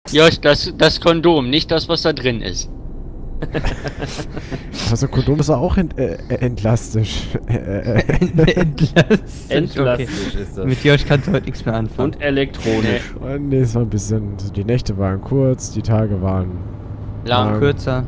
Josh, das Kondom, nicht das, was da drin ist. Also Kondom ist auch entlastisch. Entlastisch ist das. Mit Josh kannst du heute nichts mehr anfangen. Und elektronisch. Nee, es war ein bisschen. Die Nächte waren kurz, die Tage waren Lang. Kürzer.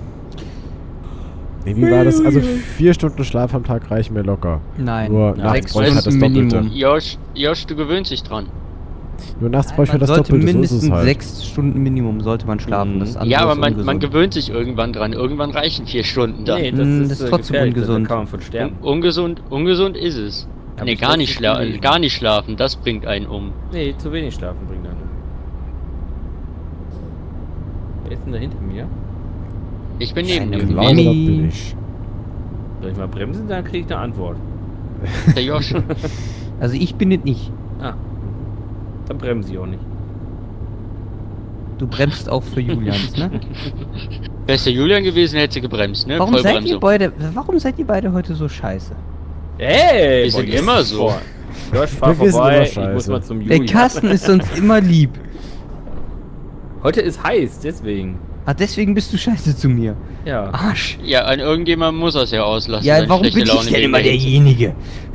Nee, wie war das? Also 4 Stunden Schlaf am Tag reichen mir locker. Nein, Nur nachts 6 bräuchte ich halt das Stunden Doppelte. Minimum. Josh, du gewöhnst dich dran. Nur nachts bräuchte ich Man halt das sollte Doppelte, so ist mindestens es halt. 6 Stunden Minimum sollte man schlafen. Das andere Ja, aber ist man ungesund. gewöhnt sich irgendwann dran. Irgendwann reichen 4 Stunden dann. Nee, das ist trotzdem gefährlich, ungesund. Da kann man von sterben. Ungesund ist es. Hab Nee, ich gar nicht, trotzdem gelesen. gar nicht schlafen, das bringt einen um. Nee, zu wenig schlafen bringt einen. Wer ist denn da hinter mir? Ich bin neben dir Eine gewesen. Launot bin ich. Soll ich mal bremsen, dann kriege ich eine Antwort. Der Josh. Also ich bin es nicht. Ah. Dann bremse ich auch nicht. Du bremst auch für Julians, ne? Wäre es der Julian gewesen, hätte sie gebremst, ne? Warum seid Vollbremsung. ihr beide heute so scheiße? Hey! Wir sind immer so. Josh, fahr Wir sind vorbei, immer ich muss scheiße. mal zum Der Julian. Carsten ist sonst immer lieb. Heute ist heiß, deswegen. Ah, deswegen bist du scheiße zu mir. Ja. Arsch. Ja, an irgendjemand muss das ja auslassen. Ja, seine warum schlechte bin ich Laune denn gegen immer den. derjenige?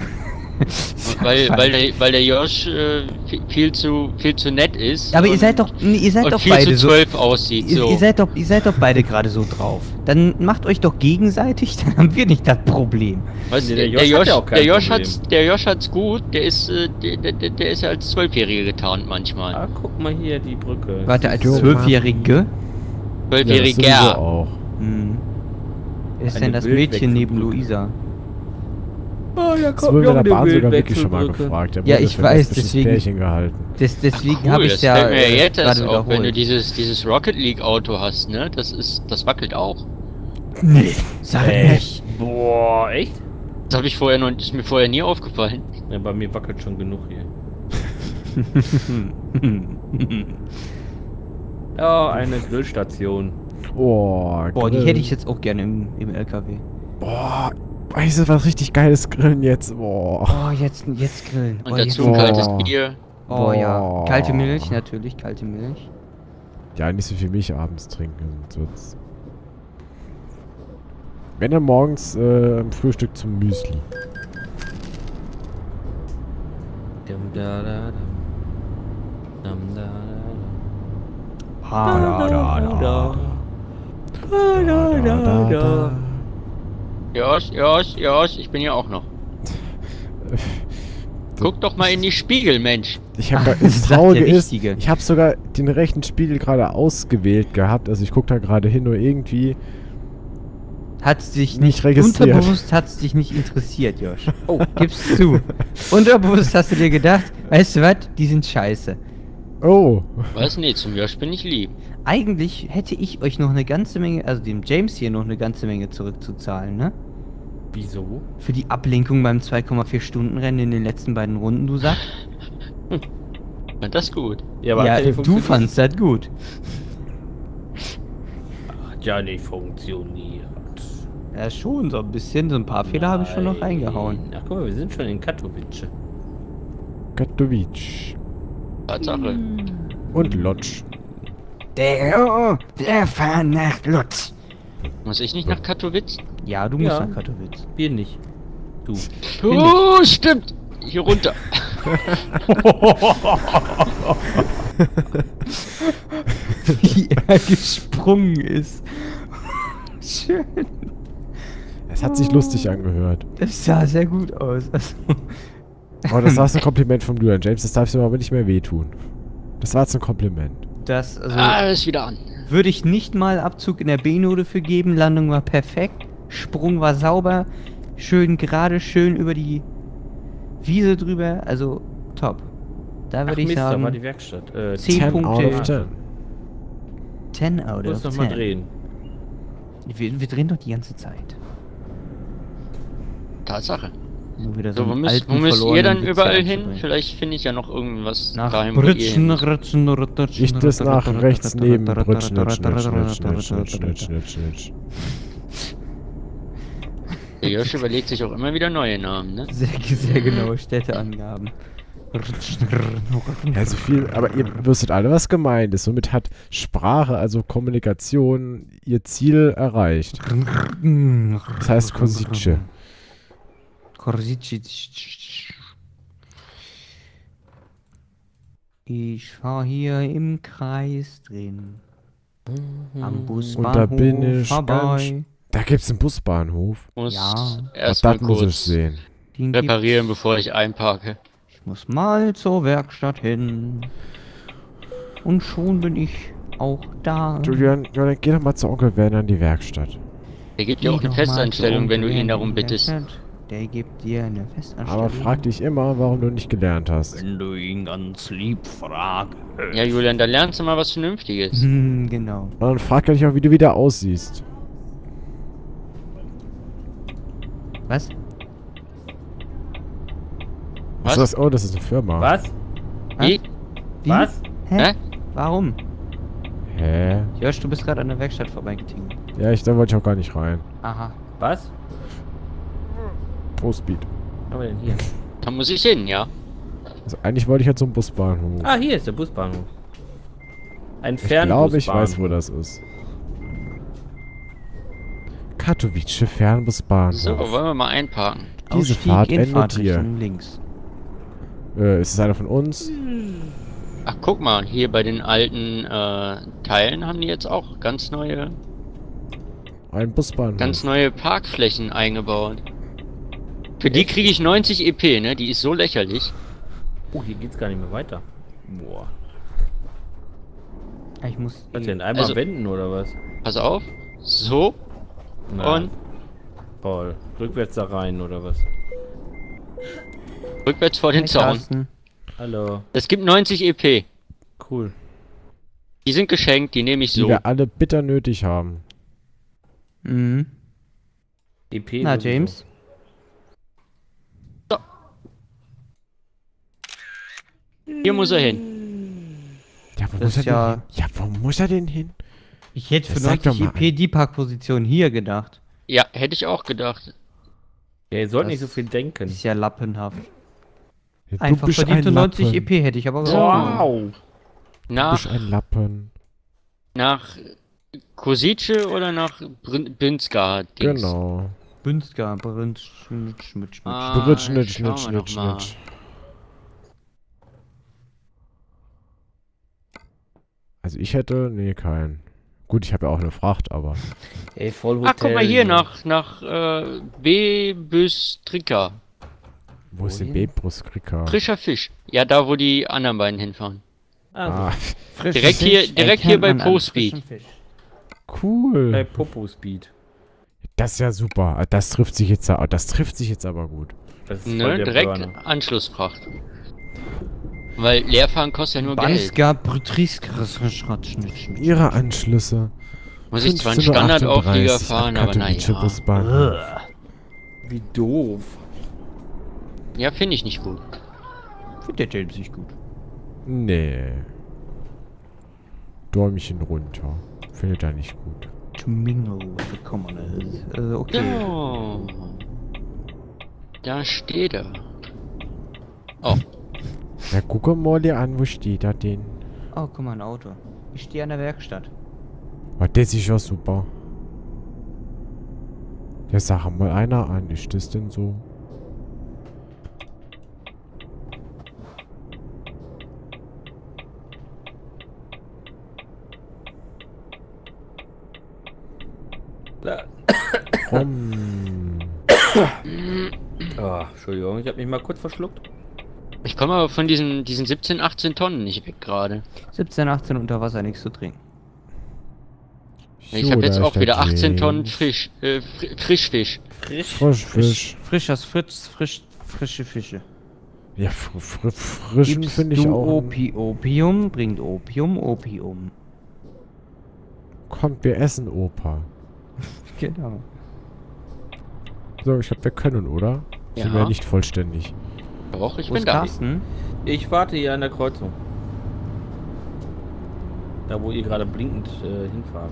Weil der Josh viel zu nett ist. Aber ihr und- seid doch und viel beide zu so. 12 aussieht. So. Ihr seid doch beide gerade so drauf. Dann macht euch doch gegenseitig, dann haben wir nicht das Problem. Weißt du, Nee, der Josh hat ja auch kein Problem. Der Josh hat's gut, der ist ja als 12-Jähriger getarnt manchmal. Ah, guck mal hier, die Brücke. Warte, als Jo, 12-Jährige? Ja, das sowieso 12-Jähriger. auch. Hm. Wer ist Eine denn das Mädchen neben Wildwechselbrücke. Luisa? Oh, ja, Das wurde in der Bahn sogar wirklich schon mal gefragt. Der Ja, wurde ich für ein weiß, lesbisches deswegen- Pärchen gehalten. Deswegen Cool, habe ich das ja fällt mir ja jetzt erst gerade auf, wenn du wiederholt. dieses Rocket League Auto hast, ne? Das wackelt auch. Nee, sag nicht. Boah, echt? Das ist mir vorher nie aufgefallen. Ja, bei mir wackelt schon genug hier. Ja, eine Grillstation. Oh, Boah, die Grill. hätte ich jetzt auch gerne im LKW. Boah, weißt du, was richtig geiles Grillen jetzt? Boah. Oh, jetzt grillen. Und Oh, dazu jetzt- ein kaltes Oh. Bier. Oh ja, Boah. kalte Milch, natürlich, kalte Milch. Ja, nicht so viel Milch abends trinken. sonst wird's- Wenn dann morgens im Frühstück zum Müsli. Dum, da, da, dum. Dum, da, da, Josh, ich bin hier auch noch. Guck doch mal in die Spiegel, Mensch. Ich habe Das das sagt Traurige der ist, Richtige. ich habe sogar den rechten Spiegel gerade ausgewählt gehabt. Also ich gucke da gerade hin, nur irgendwie Hat's dich Nicht nicht registriert. unterbewusst hat's dich nicht interessiert, Josh. Oh, gib's zu. Unterbewusst hast du dir gedacht, weißt du was, die sind scheiße. Oh. Was? Nee, zum Josh bin ich lieb. Eigentlich hätte ich euch noch eine ganze Menge, also dem James hier noch eine ganze Menge zurückzuzahlen, ne? Wieso? Für die Ablenkung beim 2,4 Stunden Rennen in den letzten beiden Runden, du Sack. Fand das gut. Ja, Ja, hat ja nicht du funktioniert. fandst das gut. Hat ja nicht funktioniert. Ja, schon, so ein bisschen, so ein paar Fehler habe ich schon noch reingehauen. Ach guck mal, wir sind schon in Katowice. Katowice. Tatsache. Und Lodz. Der fahren nach Lutz. Muss ich nicht nach Katowice? Ja, du musst Ja. nach Katowice. Wir nicht. Du. Oh, stimmt. Hier runter. Wie er gesprungen ist. Schön. Es hat sich lustig angehört. Das sah sehr gut aus. Also, Oh, das war jetzt ein Kompliment von Julian James. Das darfst du aber nicht mehr wehtun. Das war jetzt ein Kompliment. das, also Ist wieder an. würde ich nicht mal Abzug in der B-Note für geben. Landung war perfekt. Sprung war sauber. Schön gerade, schön über die Wiese drüber. Also top. Da Ach würde ich Mist, da war sagen die Werkstatt. 10 out Punkte. of 10. 10 out Muss of noch mal 10. drehen. Wir drehen doch die ganze Zeit. Tatsache. Nur wieder So, wo einen müsst alten, ihr verlorenen dann Witz überall hier hin? einzubringen. Vielleicht finde ich ja noch irgendwas Nach daheim, wo ihr hin Brütschen, müsst. Rutschen, Rutschen. Ich das nach rechts neben Brütsch, nitsch, nitsch, nitsch, nitsch, nitsch, nitsch, nitsch, nitsch. Der Josh überlegt sich auch immer wieder neue Namen, ne? Sehr genaue Städteangaben. Ja, so viel, aber ihr wüsstet alle, was gemeint ist. Somit hat Sprache, also Kommunikation, ihr Ziel erreicht. Das heißt Kosice. Ich fahr hier im Kreis drin. Am Busbahnhof Und da bin ich vorbei. Da gibt's einen Busbahnhof. Muss Ja. erstmal Das muss ich kurz sehen. Den reparieren, gibt's. bevor ich einparke. Ich muss mal zur Werkstatt hin. Und schon bin ich auch da. Julian, geh doch mal zu Onkel Werner in die Werkstatt. Der gibt dir auch Geh eine doch mal Festanstellung, zu wenn du Onkel ihn in darum die bittest. Werkstatt. Der gibt dir eine Festanstellung. Aber frag dich immer, warum du nicht gelernt hast. Wenn du ihn ganz lieb fragst. Ja, Julian, dann lernst du mal was Vernünftiges. Genau. Und dann frag dich auch, wie du wieder aussiehst. Was? Achso, oh, das ist eine Firma. Was? Wie? Wie? Was? Hä? Hä? Warum? Hä? Josh, du bist gerade an der Werkstatt vorbeigetingelt. Ja, da wollte ich auch gar nicht rein. Aha. Was? Pro Speed. Was haben wir denn hier? Da muss ich hin, ja. Also eigentlich wollte ich ja zum Busbahnhof. Ah, hier ist der Busbahnhof. Ein Ich Fernbusbahnhof. glaube, ich weiß, wo das ist. Katowice Fernbusbahnhof. So, wollen wir mal einparken. Diese Ausstieg Fahrt in endet hier. Fahrtrichtung links. Ist es einer von uns? Ach, guck mal, hier bei den alten Teilen haben die jetzt auch ganz neue Busbahnhof. Parkflächen eingebaut. Für die kriege ich 90 EP, ne? Die ist so lächerlich. Oh, hier geht's gar nicht mehr weiter. Boah. Ah, ich muss. Was denn? Einmal Also- wenden oder was? Pass auf. So. Und Paul, rückwärts da rein oder was? rückwärts vor den Hey, Zaun. Carsten. Hallo. Es gibt 90 EP. Cool. Die sind geschenkt, die nehme ich Die so. wir alle bitter nötig haben. Mhm. EP Na, sowieso. James? Hier muss er hin. Ja, wo Das muss er ist ja- denn hin? Ja, wo muss er denn hin? Ich hätte für Das sag doch 90 mal EP die Parkposition hier gedacht. Ja, hätte ich auch gedacht. Ja, ihr sollt Das nicht so viel denken. Ist ja lappenhaft. Ja, Einfach verdiente 90 EP hätte ich aber gesagt. Wow. Du bist Nach, ein Lappen. nach Kosice oder nach Binska? Genau. Bünska, Brünz, Schmidt. Ah, Schnitt, Schnitt, schauen Schnitt, wir doch Schnitt, mal. Schnitt. Also ich hätte, nee, keinen. Gut, ich habe ja auch eine Fracht, aber... Ey, voll Hotel. Ach, guck mal hier, nach B-Büstrika. Wo ist die Wohin? B-Brustkrika? Frischer Fisch. Ja, da wo die anderen beiden hinfahren. Ah, Ah, Direkt hier bei ProSpeed. bei cool. Popo Speed. Das ist ja super. Das trifft sich jetzt aber gut. Das ist voll Ne, der direkt Burner. Anschlussfracht. Weil Leerfahren kostet ja nur Geld. Banska, Brütrisk, Schnitt. Ihre Anschlüsse. Muss ich zwar einen 15:38 Standardauflieger fahren, aber Katowice naja. Busbahnhof. Wie doof. Ja, finde ich nicht gut. Findet der James nicht gut. Nee. Däumchen runter. Findet er nicht gut. To mingle with the commoners. Okay. So. Da steht er. Oh, Na, guck mal dir an, wo steht er denn? Oh, guck mal, ein Auto. Ich stehe an der Werkstatt. Oh, das ist ja super. Ja, sag mal einer an. Ist das denn so? Komm. Oh, Entschuldigung, ich habe mich mal kurz verschluckt. ich komme aber von diesen 17, 18 Tonnen nicht weg gerade. 17, 18 unter Wasser, nichts zu trinken. Ich So, habe da jetzt ist auch der wieder 18 Tonnen James. Frischfisch. Frisch. Frische Fische. Ja, frischen Gibst finde ich du auch. Opium, bringt Opium. Kommt, wir essen, Opa. Genau. So, ich glaube, wir können, oder? Sind wir Ja. nicht vollständig. Doch, ich Wo bin ist da. Carsten? Ich warte hier an der Kreuzung. Da, wo ihr gerade blinkend hinfahrt.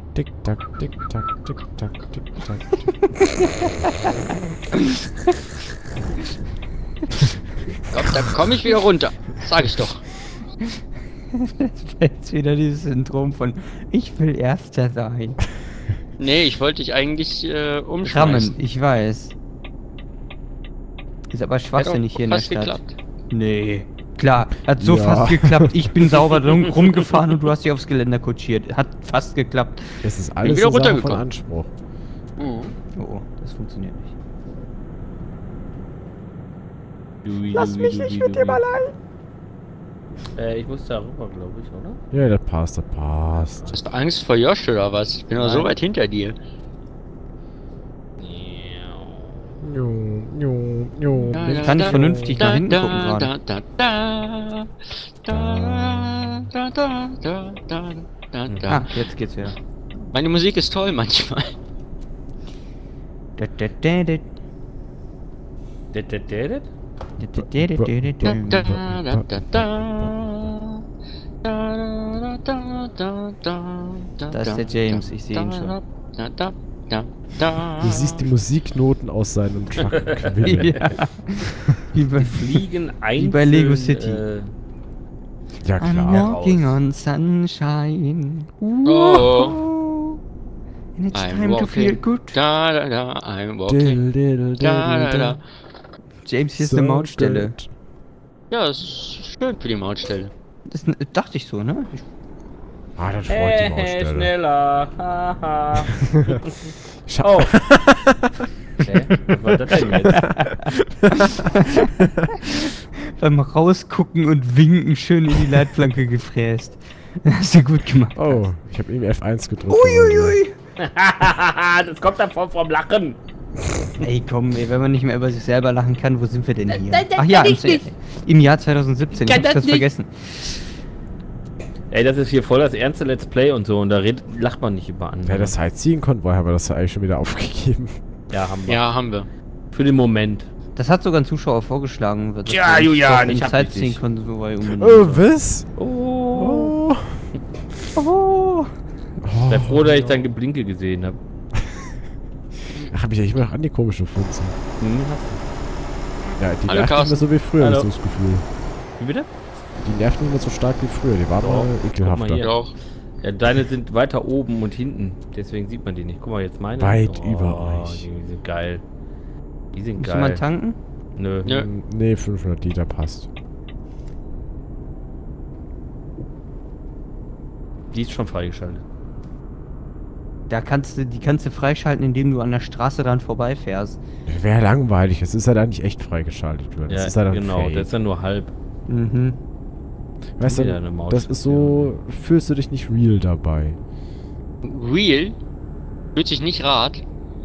Tick-Tack, Tick-Tack, Tick-Tack, Tick-Tack. Komm, dann komme ich wieder runter. Sag ich doch. Jetzt wieder dieses Syndrom von ich will Erster sein. Nee, ich wollte dich eigentlich Rammen, umschmeißen. ich weiß. Ist aber schwachsinnig hier in der fast Stadt. geklappt. Nee. Klar, hat so Ja. fast geklappt. Ich bin sauber rumgefahren und du hast dich aufs Geländer kutschiert. Hat fast geklappt. Es ist alles wieder eine Sache von runtergekommen. Anspruch. Mhm. Oh, das funktioniert nicht. Lass mich nicht mit dem allein. Ich muss da rüber, glaube ich, oder? Ja, das passt, das passt. Hast du Angst vor Josh oder was? Ich bin doch so Nein. weit hinter dir. Jo, jo, jo. Ich kann nicht vernünftig nach hinten gucken gerade. Ah, jetzt geht's wieder. Meine Musik ist toll manchmal. Da ist der James, ich sehe ihn schon. Du siehst die Musiknoten aus seinem Truck quillen. Ja. Wie bei, Fliegen einzeln, wie bei Lego City. Ja, I'm klar. walking on sunshine. Oh. And it's I'm time to feel walking. good. Da, da, da, I'm walking. Diddle, diddle, Da, da, diddle, da. James, hier ist So eine Mautstelle. good. Ja, das ist schön für die Mautstelle. Das dachte ich so, ne? Ah, das freut die Mautstelle. Schneller. Haha. Schau. Oh. Okay, was war das denn jetzt? Beim Rausgucken und Winken schön in die Leitplanke gefräst. Hast du gut gemacht. Oh, ich habe eben F1 gedrückt. Uiuiui. Das kommt davon vom Lachen. Ey, komm, ey, wenn man nicht mehr über sich selber lachen kann, wo sind wir denn hier? Ach ja, im Jahr 2017, ich hab's ganz vergessen. Ey, das ist hier voll das ernste Let's Play und so und da lacht man nicht über andere. Ja, das Sightseeing-Konvoi haben wir das ja eigentlich schon wieder aufgegeben. Ja, haben wir. Ja, haben wir. Für den Moment. Das hat sogar ein Zuschauer vorgeschlagen. Dass Ja, wir Julian, in ich hab dich nicht. Sightseeing-Konvoi umbenennen Oh, sollen. was? Oh. Oh. Sei froh, dass ich dein Geblinke gesehen habe. Ach, hab ich ja immer noch an die komische Funze. Ja, die Hallo, nerven nicht mehr Carsten. so wie früher, Hallo. hab ich so das Gefühl. Wie bitte? Die nerven nicht mehr so stark wie früher, die waren Doch, mal guck mal ekelhafter. hier. Doch. Ja, deine sind weiter oben und hinten. Deswegen sieht man die nicht. Guck mal, jetzt meine. Weit über euch. Die sind geil. Die sind Muss geil. jemand tanken? Nö. Nö. Nee, 500 Liter passt. Die ist schon freigeschaltet. Die kannst du freischalten, indem du an der Straße dran vorbeifährst. Wäre langweilig, es ist ja dann nicht echt freigeschaltet. Das Ja, ist ja dann genau. fake. Das ist ja nur halb. Mhm. Weißt wieder du, eine Maus. das ist so, fühlst du dich nicht real dabei. Real? Fühlt sich nicht Rad.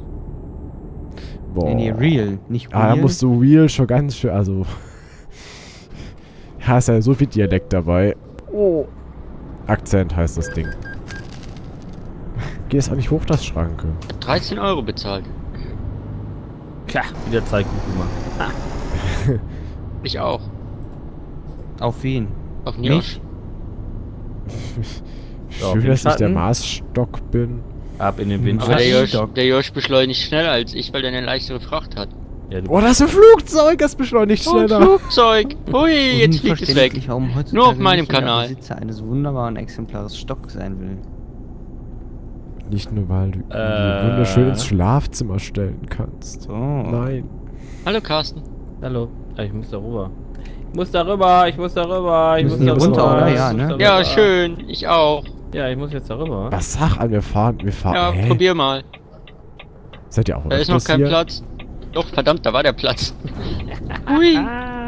Boah. Nee, real, nicht real. Ah, da musst du real schon ganz schön, also... Ja, ist ja so viel Dialekt dabei. Oh. Akzent heißt das Ding. Gehst auch nicht hoch, das Schranke. 13 Euro bezahlt. Tja, wieder Zeit gut gemacht. Ich auch. Auf wen? Auf Mich? Niosh. Ja, auf Schön, den dass ich der Schatten. Maßstock bin. Ab in den Wind. Aber der Stock. Josh beschleunigt schneller als ich, weil er eine leichtere Fracht hat. Ja, du Oh, das ist ein Flugzeug, das beschleunigt Oh, ein schneller. Flugzeug! Hui, jetzt fliegt es weg. Unverständlich, warum heutzutage Nur auf meinem nicht jeder Kanal. Besitzer eines wunderbaren Exemplars Stock sein will. Nicht nur, weil du ihn wunderschön ins Schlafzimmer stellen kannst. So. Nein. Hallo Carsten. Hallo. Ah, ich muss da rüber. Ich muss da rüber, ich muss da rüber, ich Müssen muss da hier rüber. runter, oder? ich Ja, muss ne? da Ja, rüber. schön. Ich auch. Ja, ich muss jetzt da rüber. Was sag an, wir fahren. Ja, Hä? probier mal. Seid ihr auch Da ist noch kein hier? Platz. Doch, verdammt, da war der Platz. Hui.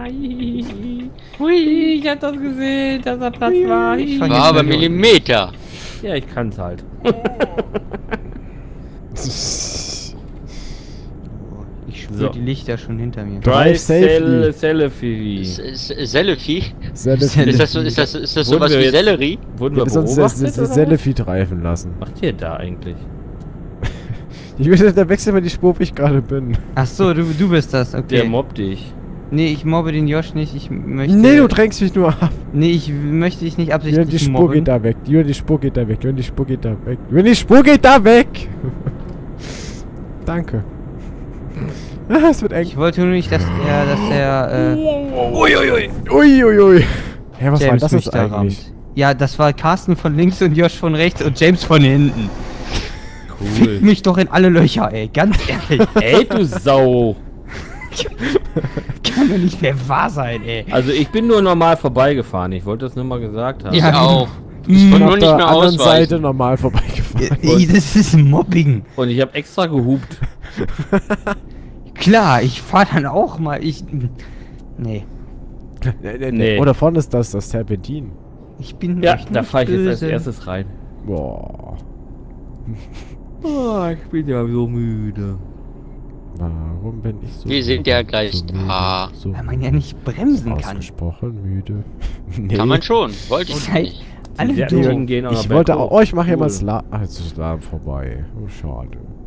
Hui, ich hab das gesehen, dass da Platz war. Ich fang War jetzt aber mal hier Millimeter. Ja, ich kann's halt. Ich spüre So. die Lichter schon hinter mir. Drive safely. Selfie. Selfie? Selfie. Ist das Wurden sowas wir wie jetzt- Sellerie? Wurden Wir wir müssen uns beobachtet das oder was? Selfie reifen lassen. Was macht ihr da eigentlich? Ich will, da wechseln wir die Spur, wo ich gerade bin. Ach so, du bist das, Der okay. mobbt dich. Nee, ich mobbe den Josh nicht, ich möchte... Nee, du drängst mich nur ab. Nee, ich möchte dich nicht Jürgen, die absichtlich Spur mobben. geht da weg. Jürgen, die Spur geht da weg. Jürgen, die Spur geht da weg. Jürgen, die Spur geht da weg. Danke. Es wird eng. Ich wollte nur nicht, dass der, Uiuiui. Uiuiui. Hä, was war James das mich jetzt da eigentlich? rammt. Ja, das war Carsten von links und Josh von rechts und James von hinten. Fick mich doch in alle Löcher, ey, ganz ehrlich. Ey, du Sau. Kann doch nicht mehr wahr sein, ey. Also ich bin nur normal vorbeigefahren. Ich wollte das nur mal gesagt haben. Ja. Ich auch. Ich Ich bin konnte auf nur nicht der mehr anderen Seite ausweichen. normal vorbeigefahren. Ey, das ist Mobbing. Und ich habe extra gehupt. Klar, ich fahr dann auch mal, Nee, Nee. Oh, da vorne ist das Serpentin. ich bin Ja, echt da nicht fahre ich jetzt als böse. erstes rein. Boah. Oh, ich bin ja so müde. Warum bin ich so Wir sind ja gleich so müde, da. so Weil man ja nicht bremsen kann. ausgesprochen müde. Nee. Kann man schon. Wollte ich Seid nicht. alle Die doof. Serpentinen gehen auch Ich noch wollte berghoch. auch... Oh, ich mache hier mal Cool. Slalom. Ah, jetzt ist Slalom vorbei. Oh, schade.